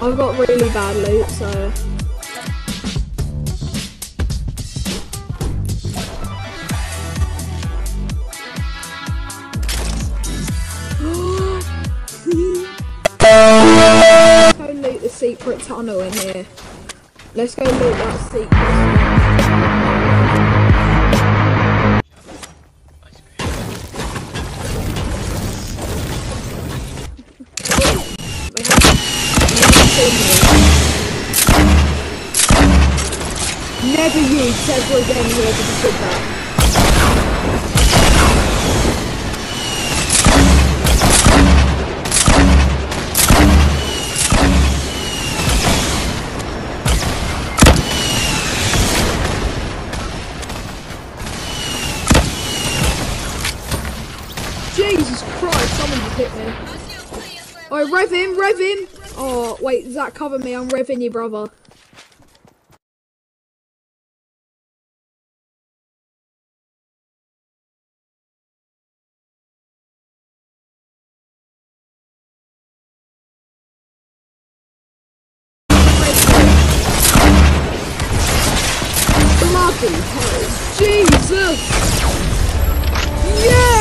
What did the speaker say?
I've got really bad loot, so... Let's go loot the secret tunnel in here. Let's go loot that secret Never use ever again whoever just did that. Jesus Christ, someone just hit me. Oh, rev him, rev him! Oh, wait, Zach, cover me, I'm revving you, brother. Bloody hell, Jesus! Yeah!